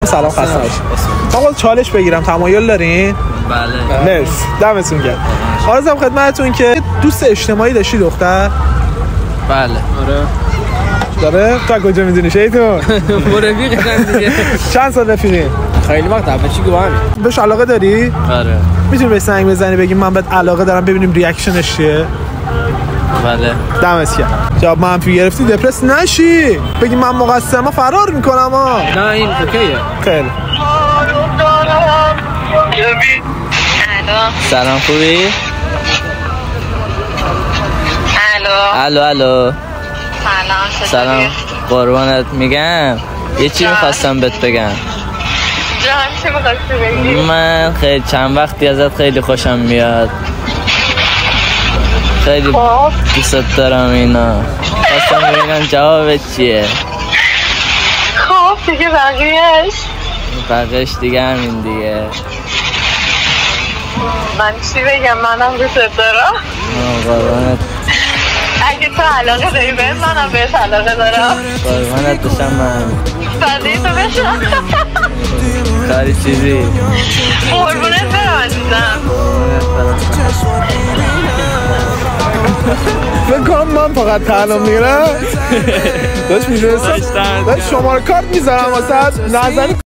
سلام خسته نباشید. آقا چالش بگیرم تمایل دارین؟ بله. مرسی. دمتون گرم. عرضم خدمتتون که دوست اجتماعی داشتی دختر؟ بله. آره. داره؟ تا کجا میدونی شیطون؟ رفیقشم دیگه. چند سال رفیقین؟ خیلی وقت اول چی گفتم؟ بهش علاقه داری؟ آره. میتونی بهش زنگ بزنی بگیم من بهت علاقه دارم ببینیم ریاکشنش چیه؟ بله. دمت گرم. جواب منفی گرفتی دپرس نشی. بگی من مقصرم فرار میکنم ها. نه این اوکیه. خیلی. سلام خوبی؟ الو. سلام قربانت میگم یه چی میخواستم بهت بگم. جان چی میخواستی بگی؟ من خیلی چند وقتی ازت خیلی خوشم میاد، خیلی دوست دارم اینا. خواستم ببینم جوابت چیه. خب دیگه بقیهش دیگه همین دیگه. من چی بگم؟ منم دوست دارم. قربانت. اگه تو علاقه داری به منم بهت علاقه دارم. قربانت بشم من. صدی تو بشم. کاری چیزی. قربونت برم عزیزم. بکنم من فقط تنها میرم. داشت میدونستم داشت شماره کارت میذارم واسه نظری